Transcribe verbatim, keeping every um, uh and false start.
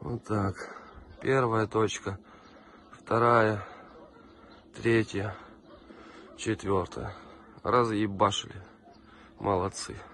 Вот так. Первая точка, вторая, третья, четвертая. Разъебашили. Молодцы.